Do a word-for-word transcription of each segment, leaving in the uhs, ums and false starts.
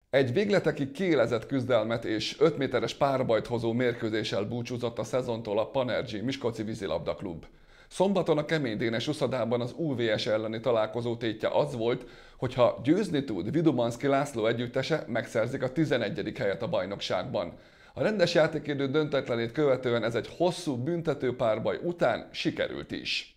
Egy végletekig kiélezett küzdelmet és öt méteres párbajt hozó mérkőzéssel búcsúzott a szezontól a Panergy Miskolci Vízilabda Klub. Szombaton a Kemény Dénes uszodában az u vé es elleni találkozó tétje az volt, hogy ha győzni tud Vidumanszky László együttese, megszerzik a tizenegyedik helyet a bajnokságban. A rendes játékidő döntetlenét követően ez egy hosszú büntető párbaj után sikerült is.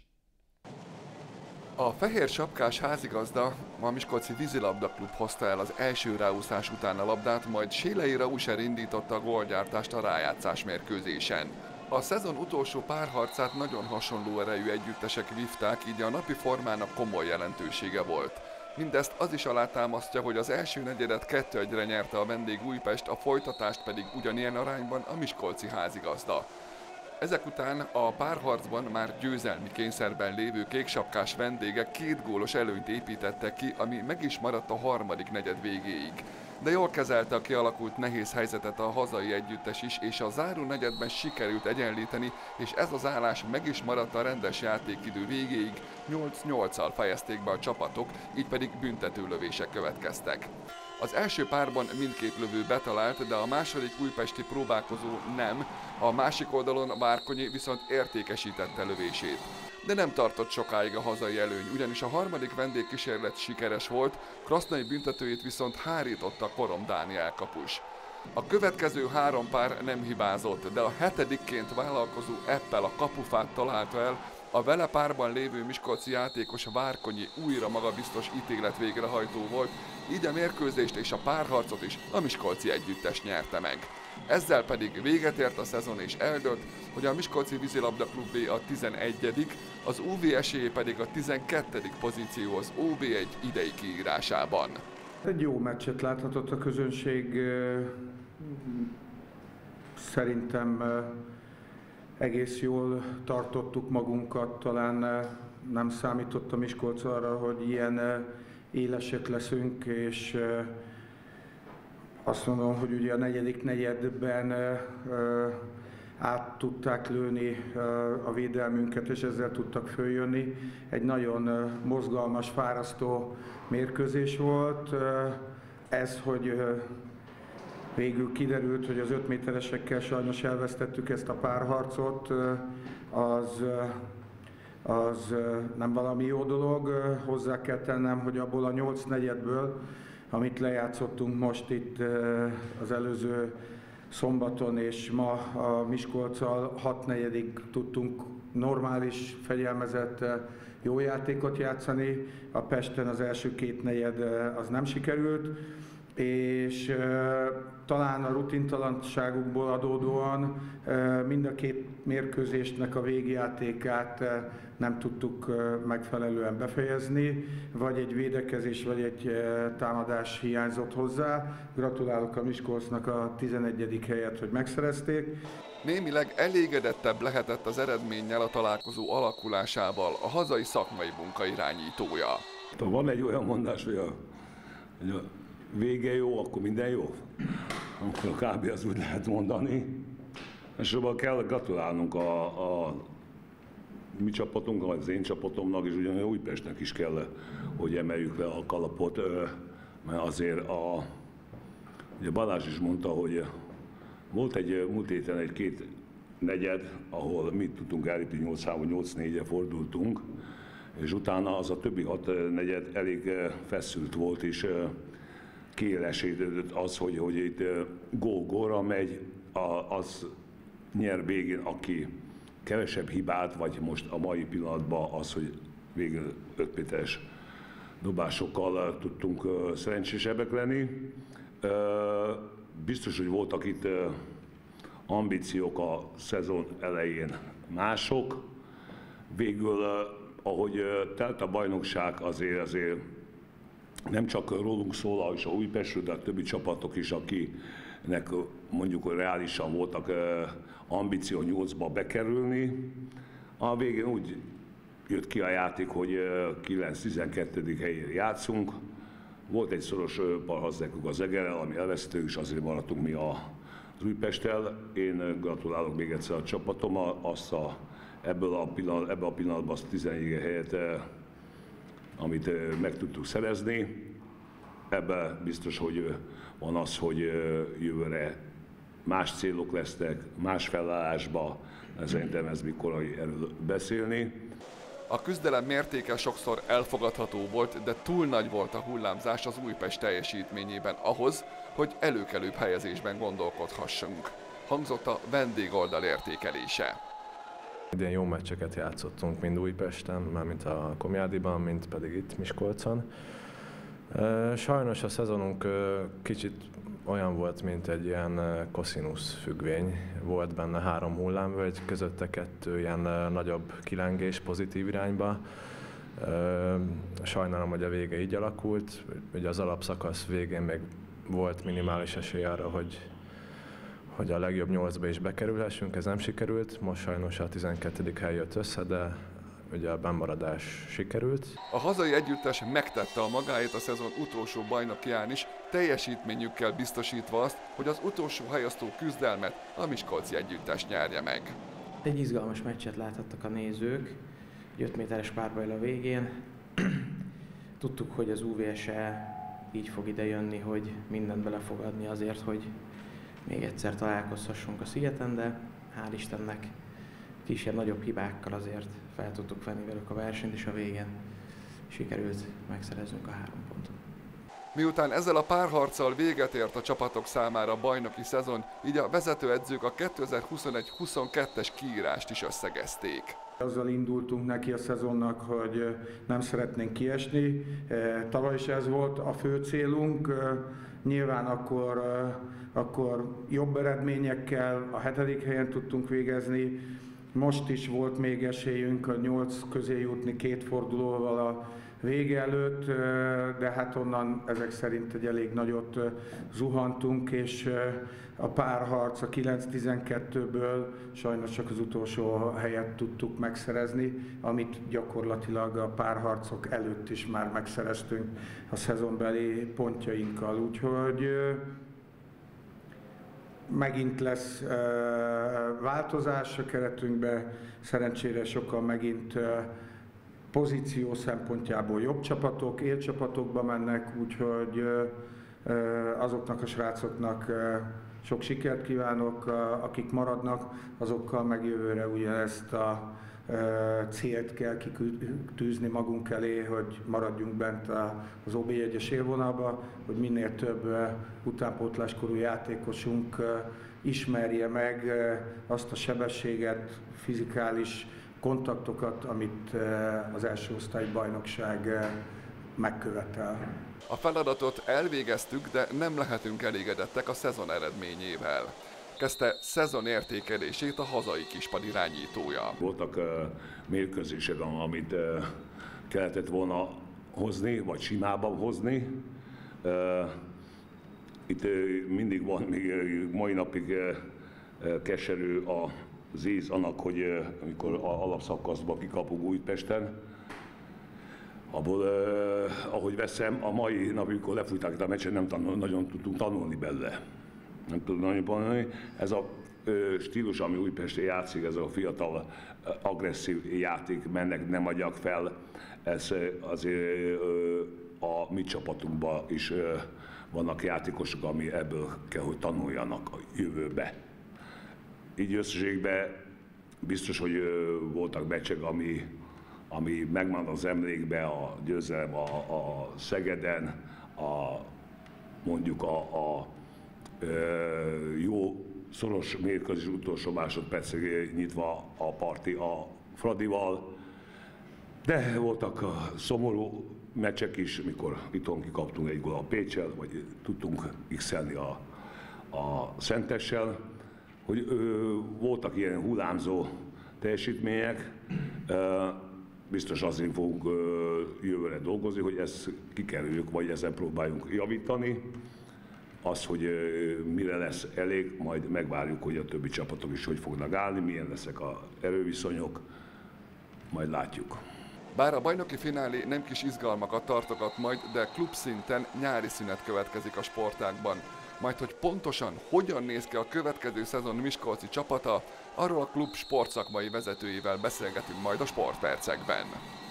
A fehér sapkás házigazda, a Miskolci Vízilabda Klub hozta el az első ráúszás után a labdát, majd Sélei Rauser indította a gólgyártást a rájátszás mérkőzésen. A szezon utolsó párharcát nagyon hasonló erejű együttesek vívták, így a napi formának komoly jelentősége volt. Mindezt az is alátámasztja, hogy az első negyedet kettő egyre nyerte a vendég Újpest, a folytatást pedig ugyanilyen arányban a miskolci házigazda. Ezek után a párharcban már győzelmi kényszerben lévő kéksapkás vendégek két gólos előnyt építettek ki, ami meg is maradt a harmadik negyed végéig. De jól kezelte a kialakult nehéz helyzetet a hazai együttes is, és a záró negyedben sikerült egyenlíteni, és ez az állás meg is maradt a rendes játékidő végéig, nyolc nyolccal fejezték be a csapatok, így pedig büntetőlövések következtek. Az első párban mindkét lövő betalált, de a második újpesti próbálkozó nem, a másik oldalon a Várkonyi viszont értékesítette lövését. De nem tartott sokáig a hazai előny, ugyanis a harmadik vendégkísérlet sikeres volt, Krasznai büntetőjét viszont hárította Korom Dániel kapus. A következő három pár nem hibázott, de a hetedikként vállalkozó Eppel a kapufát találta el, a vele párban lévő miskolci játékos Várkonyi újra magabiztos ítélet végrehajtó volt, így a mérkőzést és a párharcot is a miskolci együttes nyerte meg. Ezzel pedig véget ért a szezon és eldőlt, hogy a Miskolci Vízilabda Klub a tizenegyedik, az u vé es-é pedig a tizenkettedik pozíció az o bé egy idei kiírásában. Egy jó meccset láthatott a közönség, szerintem egész jól tartottuk magunkat, talán nem számított a Miskolc arra, hogy ilyen élesek leszünk, és azt mondom, hogy ugye a negyedik negyedben át tudták lőni a védelmünket, és ezzel tudtak följönni. Egy nagyon mozgalmas, fárasztó mérkőzés volt. Ez, hogy végül kiderült, hogy az öt méteresekkel sajnos elvesztettük ezt a párharcot, az, az nem valami jó dolog. Hozzá kell tennem, hogy abból a nyolc negyedből, amit lejátszottunk most itt az előző szombaton és ma a Miskolccal, hat negyedig tudtunk normális, fegyelmezett, jó játékot játszani. A Pesten az első két negyed az nem sikerült, és uh, talán a rutintalanságukból adódóan uh, mind a két mérkőzésnek a végjátékát uh, nem tudtuk uh, megfelelően befejezni, vagy egy védekezés, vagy egy uh, támadás hiányzott hozzá. Gratulálok a Miskolcnak a tizenegyedik helyet, hogy megszerezték. Némileg elégedettebb lehetett az eredménnyel a találkozó alakulásával a hazai szakmai munka irányítója. Van egy olyan mondás, hogy a, hogy a vége jó, akkor minden jó. Akkor kb. Az úgy lehet mondani. És abban kell gratulálnunk a, a mi csapatunknak, vagy az én csapatomnak, és ugyanúgy Újpestnek is kell, hogy emeljük le a kalapot, mert azért a, ugye Balázs is mondta, hogy volt egy múlt héten egy két negyed, ahol mi tudtunk elépni nyolc három nyolc négyre fordultunk, és utána az a többi hat negyed elég feszült volt, és kiélesítődött az, hogy, hogy itt gól-gólra megy, az nyer végén, aki kevesebb hibát, vagy most a mai pillanatban az, hogy végül öt méteres dobásokkal tudtunk szerencsésebbek lenni. Biztos, hogy voltak itt ambíciók a szezon elején mások. Végül, ahogy telt a bajnokság, azért, azért nem csak rólunk szól, és a Újpestről, de a többi csapatok is, akinek mondjuk reálisan voltak ambíció nyolcba bekerülni. A végén úgy jött ki a játék, hogy kilenc-tizenkettedik helyen játszunk. Volt egy szoros parhazdekünk az Egerrel, ami elvesztő, és azért maradtunk mi az Újpesttel. Én gratulálok még egyszer a csapatom, azt a, ebből a pillanat, ebben a pillanatban azt a tizenegy helyet, amit meg tudtuk szerezni. Ebben biztos, hogy van az, hogy jövőre más célok lesznek, más felállásba, szerintem ez még korai erről beszélni. A küzdelem mértéke sokszor elfogadható volt, de túl nagy volt a hullámzás az Újpest teljesítményében ahhoz, hogy előkelőbb helyezésben gondolkodhassunk. Hangzott a vendégoldal értékelése. Idén jó meccseket játszottunk mind Újpesten, mármint a Komjádiban, mint pedig itt Miskolcon. Sajnos a szezonunk kicsit olyan volt, mint egy ilyen koszinusz függvény. Volt benne három hullámvölgy, közötte kettő ilyen nagyobb kilengés pozitív irányba. Sajnálom, hogy a vége így alakult. Ugye az alapszakasz végén még volt minimális esély arra, hogy, hogy a legjobb nyolcba is bekerülhessünk, ez nem sikerült. Most sajnos a tizenkettedik hely jött össze, de ugye a bennmaradás sikerült. A hazai együttes megtette a magáét a szezon utolsó bajnokján is, teljesítményükkel biztosítva azt, hogy az utolsó helyosztó küzdelmet a miskolci együttes nyerje meg. Egy izgalmas meccset láthattak a nézők, egy öt méteres párbajl a végén. Tudtuk, hogy az u vé es e így fog ide jönni, hogy mindent bele fog adni azért, hogy még egyszer találkozhassunk a szigeten, de hál' Istennek kisebb-nagyobb hibákkal azért fel tudtuk venni velük a versenyt, és a végén sikerült megszereznünk a három pontot. Miután ezzel a párharccal véget ért a csapatok számára a bajnoki szezon, így a vezetőedzők a kétezer-huszonegy huszonkettes kiírást is összegezték. Azzal indultunk neki a szezonnak, hogy nem szeretnénk kiesni. Tavaly is ez volt a fő célunk. Nyilván akkor, akkor jobb eredményekkel a hetedik helyen tudtunk végezni. Most is volt még esélyünk a nyolc közé jutni két fordulóval a vége előtt, de hát onnan ezek szerint egy elég nagyot zuhantunk, és a párharc a kilenc tizenkettőből sajnos csak az utolsó helyet tudtuk megszerezni, amit gyakorlatilag a párharcok előtt is már megszereztünk a szezonbeli pontjainkkal, úgyhogy megint lesz uh, változás a keretünkben, szerencsére sokan megint uh, pozíció szempontjából jobb csapatok, élcsapatokba mennek, úgyhogy uh, uh, azoknak a srácoknak uh, sok sikert kívánok, uh, akik maradnak, azokkal meg jövőre ugye ezt a uh, célt kell kitűzni magunk elé, hogy maradjunk bent az o bé egyes élvonalba, hogy minél több uh, utánpótláskorú játékosunk uh, ismerje meg uh, azt a sebességet, fizikális kontaktokat, amit uh, az első osztály bajnokság uh, megkövetel. A feladatot elvégeztük, de nem lehetünk elégedettek a szezon eredményével. Kezdte szezon értékelését a hazai kispad irányítója. Voltak uh, mérkőzések, amit uh, kellett volna hozni, vagy simában hozni. Uh, itt uh, mindig van, még uh, mai napig uh, uh, keserű az íz annak, hogy uh, amikor a alapszakaszban kikapunk Újpesten, abból, uh, ahogy veszem, a mai nap, amikor lefújták a meccset, nem tanul, nagyon tudtunk tanulni belőle. Nem tudom nagyon tanulni. Ez a uh, stílus, ami Újpesten játszik, ez a fiatal, uh, agresszív játék, mennek, nem adják fel, ez uh, azért uh, a mi csapatunkban is uh, vannak játékosok, ami ebből kell, hogy tanuljanak a jövőbe. Így összességben biztos, hogy uh, voltak meccsek, ami ami megmarad az emlékbe, a győzelem a, a Szegeden, a, mondjuk a, a e, jó szoros mérkőzés utolsó másodpercig nyitva a parti a Fradival, de voltak a szomorú meccsek is, mikor itthon kikaptunk egy gól a Péccsel, vagy tudtunk x-elni a, a Szentessel, hogy ö, voltak ilyen hullámzó teljesítmények. Ö, Biztos azért fogunk jövőre dolgozni, hogy ezt kikerüljük, vagy ezen próbáljunk javítani. Az, hogy mire lesz elég, majd megvárjuk, hogy a többi csapatok is hogy fognak állni, milyen lesznek az erőviszonyok, majd látjuk. Bár a bajnoki finálé nem kis izgalmakat tartogat majd, de klubszinten nyári szünet következik a sportágban. Majd hogy pontosan hogyan néz ki a következő szezon miskolci csapata, arról a klub sportszakmai vezetőivel beszélgetünk majd a Sportpercekben.